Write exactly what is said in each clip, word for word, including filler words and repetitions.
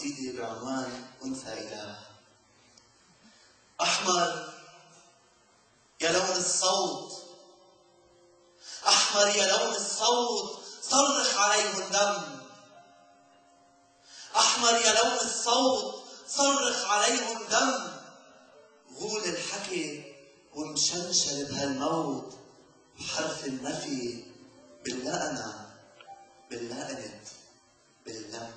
قصيدة بعنوان أنثى إله. أحمر يا لون الصوت، أحمر يا لون الصوت، صرخ عليهم دم. أحمر يا لون الصوت، صرخ عليهم دم. غول الحكي ومشنشل بهالموت، بحرف النفي باللأنا باللأنت باللم.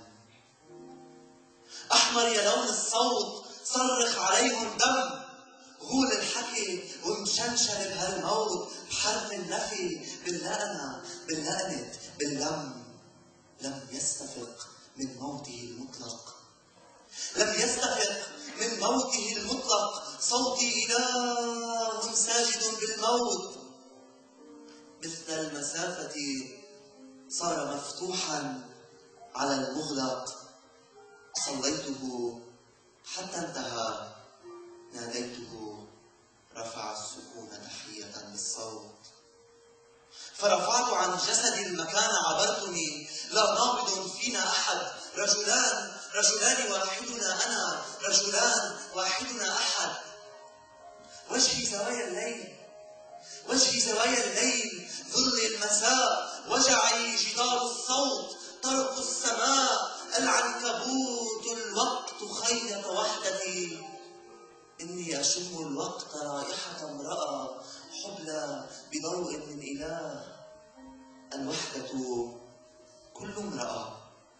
أحمر يا لون الصوت، صرخ عليهم دم. غول الحكي ومشنشل بهالموت، بحرف النفي باللأنا باللأنت باللم. لم يستفق من موته المطلق، لم يستفق من موته المطلق. صوتي إله ساجد بالموت، مثل المسافة صار مفتوحا على المغلق. صليته حتى انتهى، ناديته رفع السكون تحية للصوت. فرفعت عن جسدي المكان عبرتني، لا نابض فينا أحد. رجلان رجلان واحدنا أنا، رجلان واحدنا أحد. وجهي زوايا الليل، وجهي زوايا الليل، ظل المساء. وجعي جدار الصوت، طرق السماء. العنكبوت الوقت خيط وحدتي. إني أشم الوقت رائحة امرأة حبلى بضوء من إله. الوحدة كل امرأة،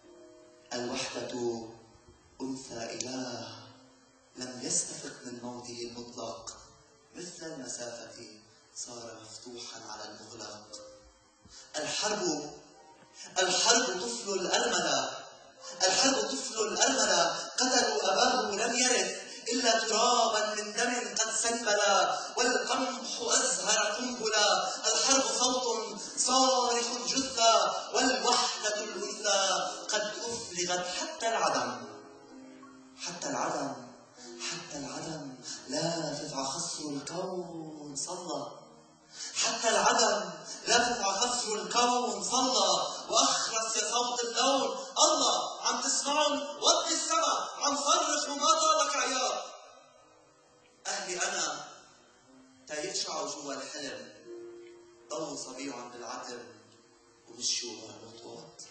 الوحدة أنثى إله. لم يستفق من موته المطلق، مثل المسافة صار مفتوحا على المغلق. الحرب الحرب طفل الأرملة، الحرب طفل الأرملة. قتلوا أباه لم يرث إلا ترابا من دم قد سنبلا، والقمح أزهر قنبلا. الحرب صوت صارخ جثة، والوحدة الأنثى قد أفلغت حتى العدم. حتى العدم حتى العدم لا تدفع خصر الكون صلى. حتى العدم لا تدفع خصر الكون صلى. وأخرس يا صوت اللون، الله عم تسمعون؟ وطي السما، عم صرخ وما طالك عياط. أهلي أنا تيشعوا جوا الحلم، ضلوا صبيعا بالعتم ومشوا ورا الخطوات.